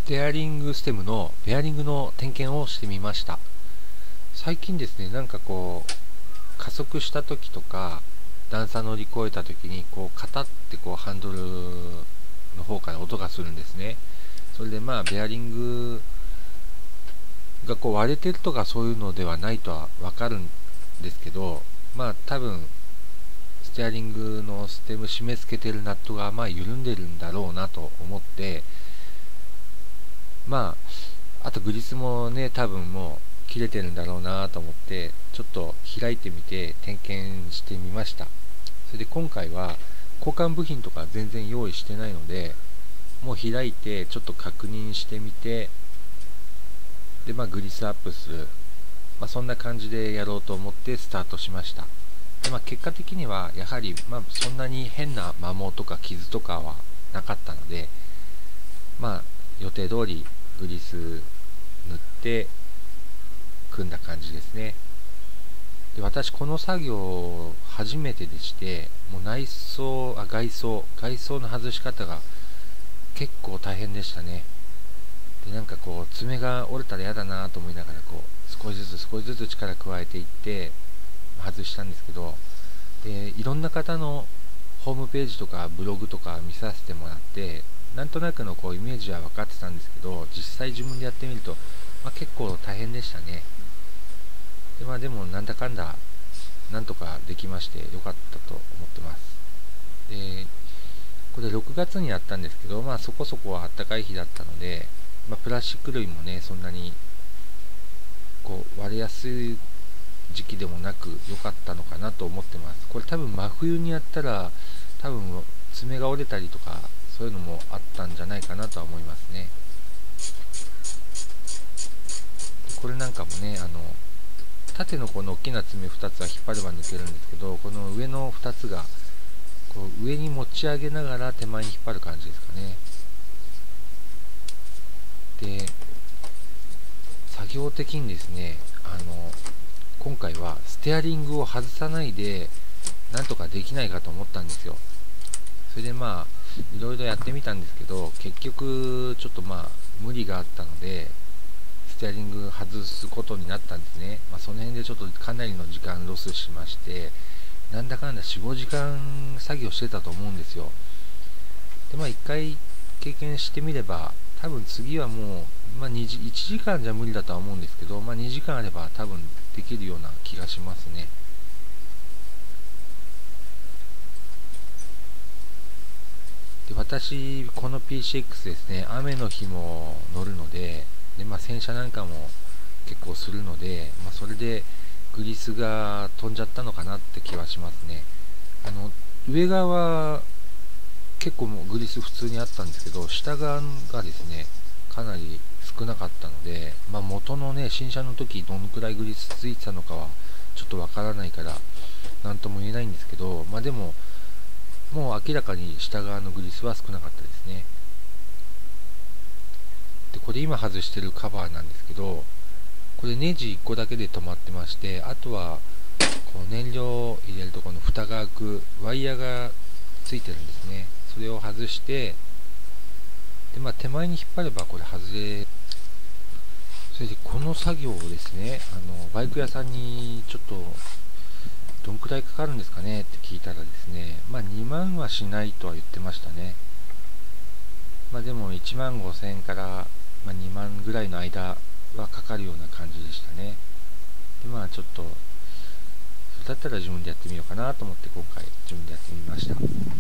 ステアリングステムのベアリングの点検をしてみました。最近ですね、なんかこう加速した時とか段差乗り越えた時にこうカタってこうハンドルの方から音がするんですね。それでベアリングがこう割れてるとかそういうのではないとはわかるんですけど、多分ステアリングのステム締め付けてるナットが緩んでるんだろうなと思って、あとグリスもね、多分もう切れてるんだろうなと思ってちょっと開いてみて点検してみました。それで今回は交換部品とか全然用意してないので、もう開いてちょっと確認してみて、でグリスアップする、そんな感じでやろうと思ってスタートしました。で、結果的にはやはり、そんなに変な摩耗とか傷とかはなかったので、予定通りグリス塗って組んだ感じですね。で、私この作業初めてでして、もう外装の外し方が結構大変でしたね。で、なんかこう爪が折れたら嫌だなと思いながらこう少しずつ力加えていって外したんですけど、でいろんな方のホームページとかブログとか見させてもらって、なんとなくのこうイメージは分かってたんですけど、実際自分でやってみると、結構大変でしたね。で、でもなんだかんだなんとかできましてよかったと思ってます。で、これ6月にやったんですけど、そこそこは暖かい日だったので、プラスチック類もねそんなにこう割れやすい時期でもなく良かったのかなと思ってます。これ多分真冬にやったら多分爪が折れたりとかそういうのもあったんじゃないかなとは思いますね。これなんかもね、縦のこの大きな爪2つは引っ張れば抜けるんですけど、この上の2つがこう上に持ち上げながら手前に引っ張る感じですかね。で、作業的にですね、今回はステアリングを外さないでなんとかできないかと思ったんですよ。それでいろいろやってみたんですけど、結局ちょっと無理があったのでステアリング外すことになったんですね。その辺でちょっとかなりの時間ロスしまして、なんだかんだ 4,5 時間作業してたと思うんですよ。で1回経験してみれば多分次はもう、1時間じゃ無理だとは思うんですけど、2時間あれば多分できるような気がしますね。で、私この PCX ですね、雨の日も乗るので、洗車なんかも結構するので、それでグリスが飛んじゃったのかなって気はしますね。上側は結構もうグリス普通にあったんですけど、下側がですねかなり少なかったので、元のね新車の時どのくらいグリスついてたのかはちょっとわからないから何とも言えないんですけど、でももう明らかに下側のグリスは少なかったですね。で、これ今外してるカバーなんですけど、これネジ1個だけで止まってまして、あとはこう燃料を入れるところの蓋が開くワイヤーがついてるんですね。それを外して、で手前に引っ張ればこれ外れ。それでこの作業をですね、バイク屋さんにちょっとどんくらいかかるんですかねって聞いたらですね、2万はしないとは言ってましたね。でも1万5千円から、2万ぐらいの間はかかるような感じでしたね。でちょっとそれだったら自分でやってみようかなと思って今回自分でやってみました。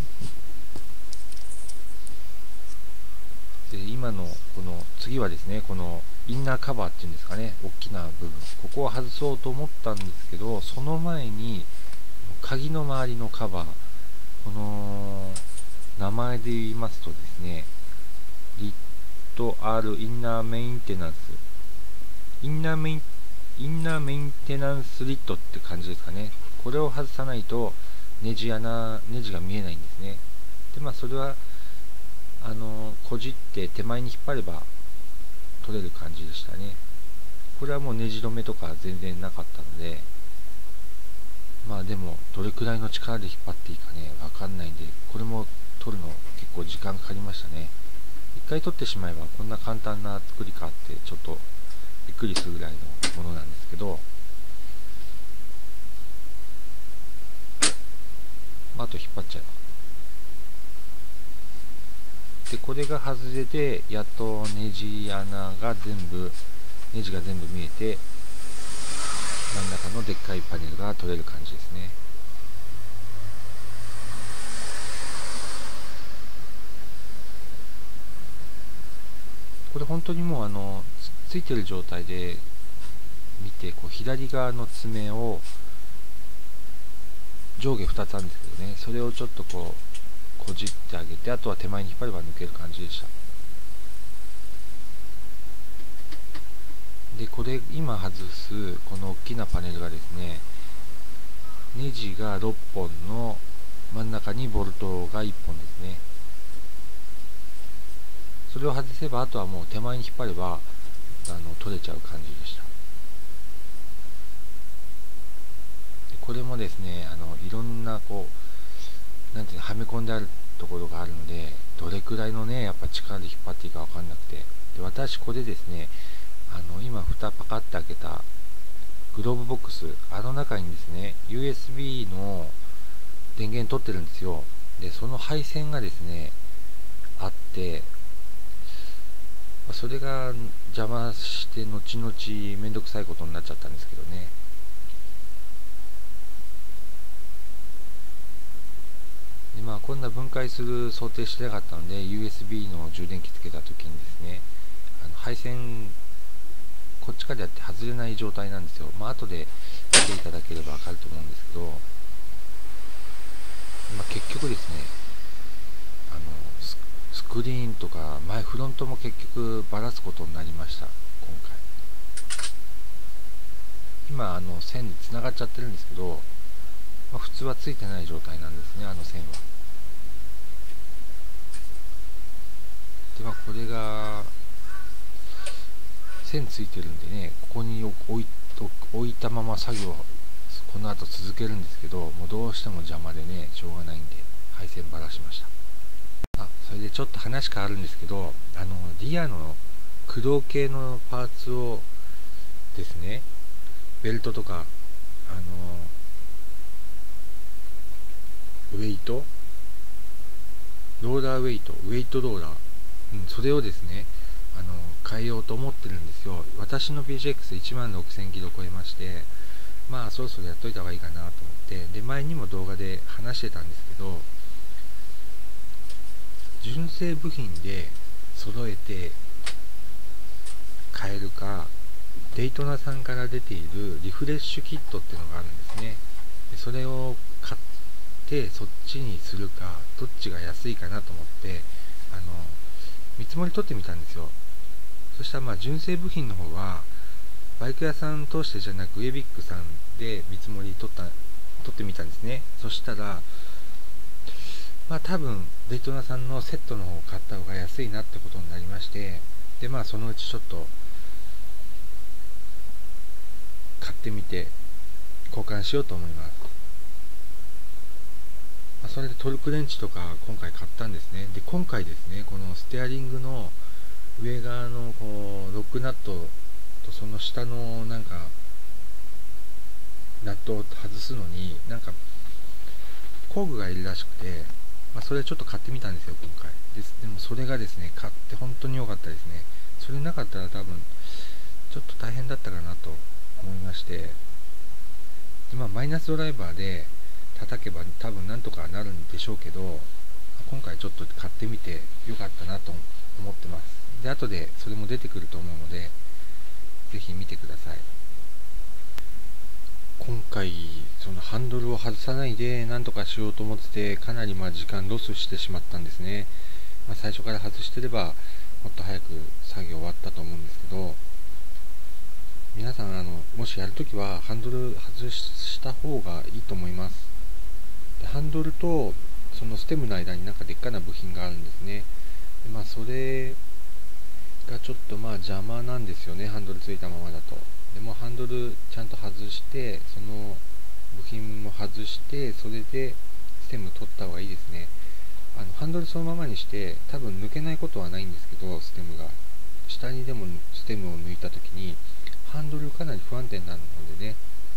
で、今のこの次はですね、このインナーカバーっていうんですかね、大きな部分、ここを外そうと思ったんですけど、その前に鍵の周りのカバー、この名前で言いますとですね、リット R インナーメインテナンスインナーメインテナンスリットって感じですかね。これを外さないとネジが見えないんですね。でそれはこじって手前に引っ張れば取れる感じでしたね。これはもうネジ止めとか全然なかったので、でもどれくらいの力で引っ張っていいかねわかんないんで、これも取るの結構時間かかりましたね。 一回取ってしまえばこんな簡単な作りかってちょっとびっくりするぐらいのものなんですけど、あと引っ張っちゃえばで、これが外れてやっとネジが全部見えて、真ん中のでっかいパネルが取れる感じですね。これ本当にもうついてる状態で見て、こう左側の爪を上下2つあるんですけどね、それをちょっとこじってあげて、あとは手前に引っ張れば抜ける感じでした。で、これ今外すこの大きなパネルがですね、ネジが6本の真ん中にボルトが1本ですね。それを外せばあとはもう手前に引っ張れば取れちゃう感じでした。でこれもですね、いろんななんていうの、はめ込んであるところがあるので、どれくらいのねやっぱ力で引っ張っていいか分かんなくて、で私これですね、今蓋パカッて開けたグローブボックス、中にですね USB の電源取ってるんですよ。でその配線がですねあって、それが邪魔して後々めんどくさいことになっちゃったんですけどね。でこんな分解する想定してなかったので USB の充電器つけた時にですね、配線こっちからやって外れない状態なんですよ。後で見ていただければ分かると思うんですけど、結局ですね、スクリーンとかフロントも結局ばらすことになりました。今回線でつながっちゃってるんですけど、普通はついてない状態なんですね、線は。でこれが線ついてるんでね、ここに置いたまま作業をこの後続けるんですけど、もうどうしても邪魔でねしょうがないんで配線ばらしました。それでちょっと話変わるんですけど、リアの駆動系のパーツをですね、ベルトとかウェイトローラーウェイトローラー、それをですね変えようと思ってるんですよ。私の PGX1万6000キロ超えまして、そろそろやっといた方がいいかなと思って、で前にも動画で話してたんですけど、純正部品で揃えて変えるか、デイトナさんから出ているリフレッシュキットっていうのがあるんですね。でそれを買ってそっちにするか、どっちが安いかなと思って見積もり取ってみたんですよ。そしたら純正部品の方はバイク屋さん通してじゃなくウェビックさんで見積もり取ってみたんですね。そしたら多分デイトナさんのセットの方を買った方が安いなってことになりまして、でそのうちちょっと買ってみて交換しようと思います。それでトルクレンチとか今回買ったんですね。で今回ですね、このステアリングの上側のロックナットとその下のナットを外すのに工具がいるらしくて、それちょっと買ってみたんですよ今回。でもそれがですね買って本当に良かったですね。それなかったら多分ちょっと大変だったかなと思いまして、でマイナスドライバーで叩けば多分なんとかなるんでしょうけど、今回ちょっと買ってみて良かったなと思ってます。で後でそれも出てくると思うのでぜひ見てください。今回そのハンドルを外さないでなんとかしようと思ってて、かなり時間ロスしてしまったんですね。最初から外してればもっと早く作業終わったと思うんですけど、皆さんもしやるときはハンドル外した方がいいと思います。でハンドルとそのステムの間にでっかな部品があるんですね。でそれがちょっと邪魔なんですよね、ハンドルついたままだと。でもハンドルちゃんと外して、その部品も外して、それでステム取った方がいいですね。 ハンドルそのままにして多分抜けないことはないんですけど、ステムが下にでもステムを抜いた時にハンドルかなり不安定になるのでね、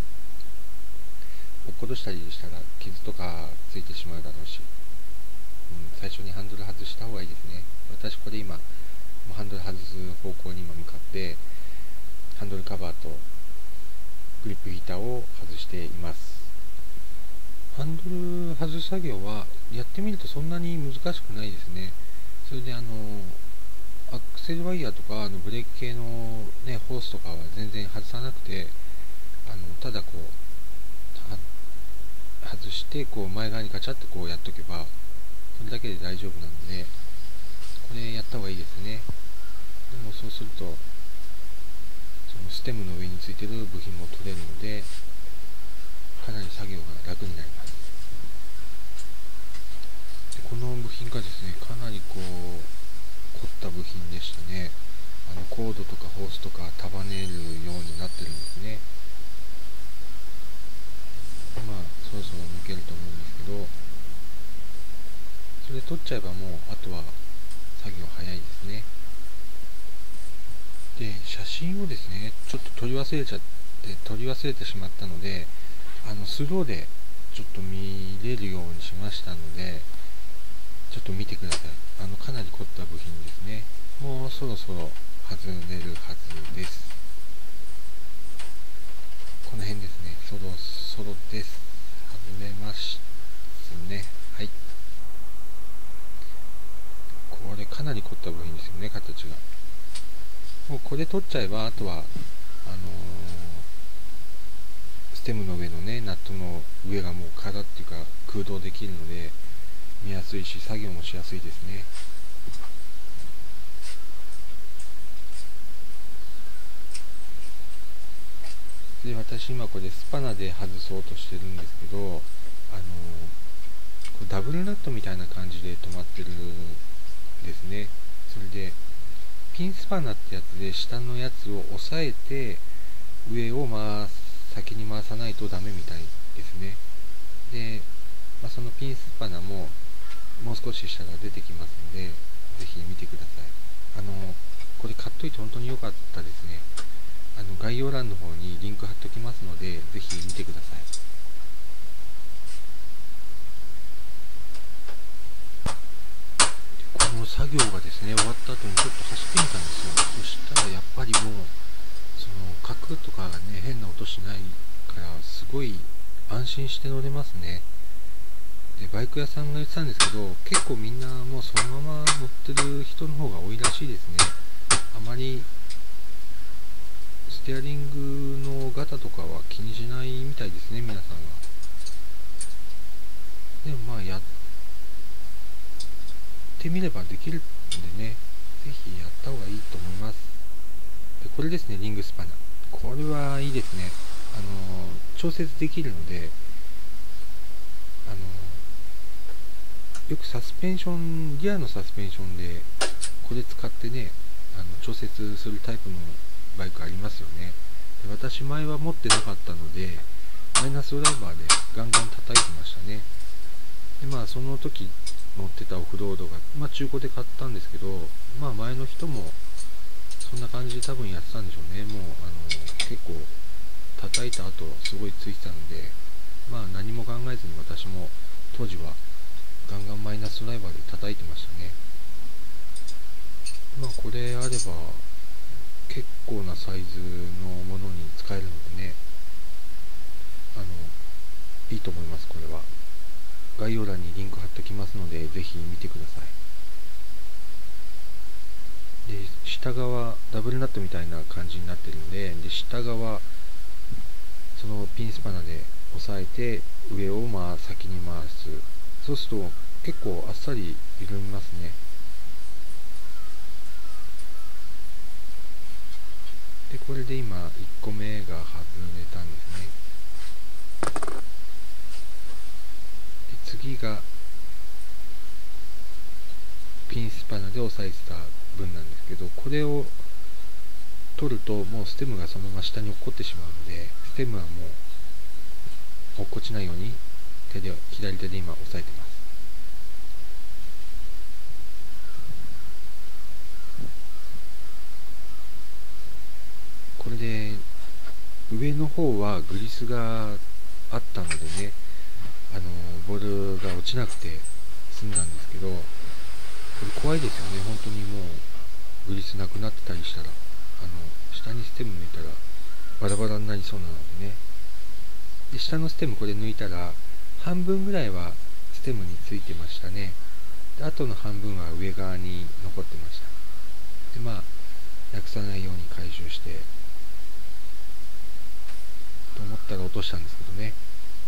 落っことしたりしたら傷とかついてしまうだろうし、最初にハンドル外した方がいいですね。私これ今ハンドル外す方向に今向かってハンドルカバーとグリップヒーターを外しています。ハンドル外す作業はやってみるとそんなに難しくないですね。それでアクセルワイヤーとかブレーキ系の、ね、ホースとかは全然外さなくて、ただこう外してこう前側にガチャってこうやっとけばそれだけで大丈夫なので、これやった方がいいですね。でもそうするとそのステムの上についてる部品も取れるのでかなり作業が楽になります。でこの部品がですね、かなりこう凝った部品でしたね。コードとかホースとか束ねるようになってるんですね。まあそろそろ抜けると思うんですけど、それ取っちゃえばもうあとは作業早いですね。で写真をですねちょっと撮り忘れてしまったので、スローでちょっと見れるようにしましたので、ちょっと見てください。かなり凝った部品ですね。もうそろそろ外れるはずです。この辺ですね。そろそろです。外れますね。はい。これかなり凝った部品ですよね、形が。もうこれ取っちゃえば、あとはステムの上のね、ナットの上がもう空っていうか空洞できるので見やすいし、作業もしやすいですね。で私今これスパナで外そうとしてるんですけど、これダブルナットみたいな感じで止まってるんですね。それでピンスパナってやつで下のやつを押さえて上を先に回さないとダメみたいですね。で、そのピンスパナももう少ししたら出てきますので、ぜひ見てください。これ買っといて本当に良かったですね。概要欄の方にリンク貼っておきますので、ぜひ見てください。この作業がですね、終わった後にちょっと走ってみたんですよ。そしたらやっぱりもう、そのカクッとかがね、変な音しないから、すごい安心して乗れますね。で、バイク屋さんが言ってたんですけど、結構みんなもうそのまま乗ってる人の方が多いらしいですね。あまりステアリングのガタとかは気にしないみたいですね、皆さんは。でもやってみればできるんでね、ぜひやった方がいいと思います。でこれですね、リングスパナ。これはいいですね。調節できるので、よくサスペンション、リアのサスペンションでこれ使ってね、調節するタイプのバイクありますよね。で私前は持ってなかったので、マイナスドライバーでガンガン叩いてましたね。でその時乗ってたオフロードが、中古で買ったんですけど、前の人もそんな感じで多分やってたんでしょうね。もう結構叩いた後すごいついてたので、何も考えずに私も当時はガンガンマイナスドライバーで叩いてましたね。これあれば結構なサイズのものに使えるのでね、いいと思います。これは概要欄にリンク貼っておきますので、ぜひ見てください。で下側ダブルナットみたいな感じになってるので、下側そのピンスパナで押さえて上を先に回す。そうすると結構あっさり緩みますね。でこれで今1個目が外れたんですね。で次がピンスパナで押さえてた分なんですけど、これを取るともうステムがそのまま下に落っこってしまうので、ステムはもう落っこちないように左手で今押さえてます。 上の方はグリスがあったのでね、ボールが落ちなくて済んだんですけど、これ怖いですよね。本当にもうグリスなくなってたりしたら、下にステム抜いたらバラバラになりそうなのでね。で、下のステムこれ抜いたら半分ぐらいはステムについてましたね。で、あとの半分は上側に残ってました。で、まあなくさないように回収してと思ったら落としたんですけどね。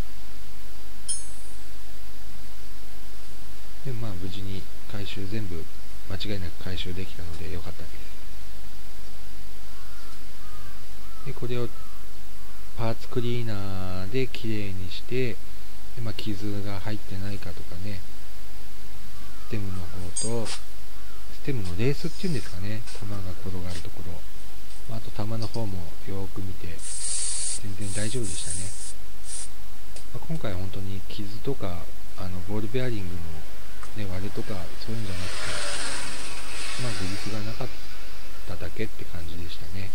で、まあ無事に回収全部間違いなく回収できたので良かったです。で、これをパーツクリーナーできれいにして、で、まあ、傷が入ってないかとかね、ステムの方と、ステムのレースっていうんですかね、球が転がるところ、あと球の方もよーく見て、全然大丈夫でしたね。まあ、今回は本当に傷とか、ボールベアリングの、ね、割れとかそういうんじゃなくて、まあ、グリスがなかっただけって感じでしたね。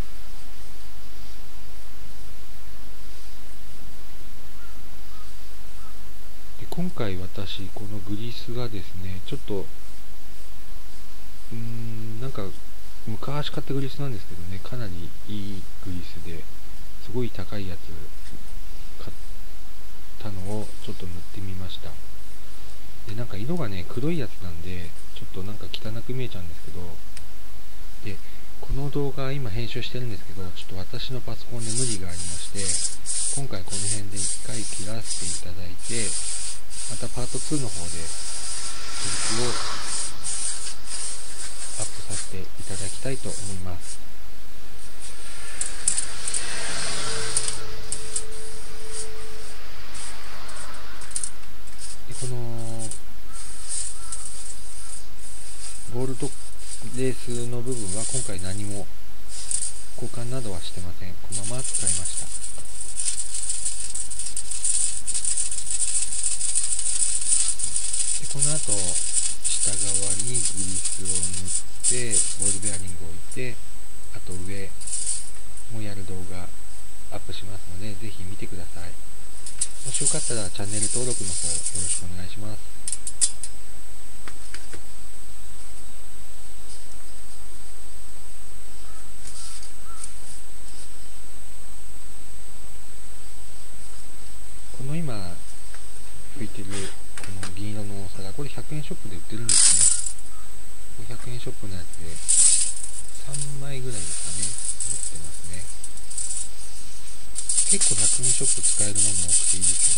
で、今回私、このグリスがですね、ちょっと、なんか、昔買ったグリスなんですけどね、かなりいいグリスで、すごい高いやつ買ったのをちょっと塗ってみました。で、なんか色がね、黒いやつなんで、ちょっとなんか汚く見えちゃうんですけど、で、この動画今編集してるんですけど、ちょっと私のパソコンで無理がありまして、今回この辺で一回切らせていただいて、またパート2の方でグリスをアップさせていただきたいと思います。で、このボールとレースの部分は今回何も交換などはしてません。このまま使いました。で、この後下側にグリスを塗ってボールベアリングを置いて、あと上もやる動画アップしますので、ぜひ見てください。もしよかったらチャンネル登録の方よろしくお願いします。この今拭いてるこの銀色のお皿、これ100円ショップで売ってるんですね。100円ショップのやつで3枚ぐらいですかね、持ってますね。結構100円ショップ使えるもの多くていいです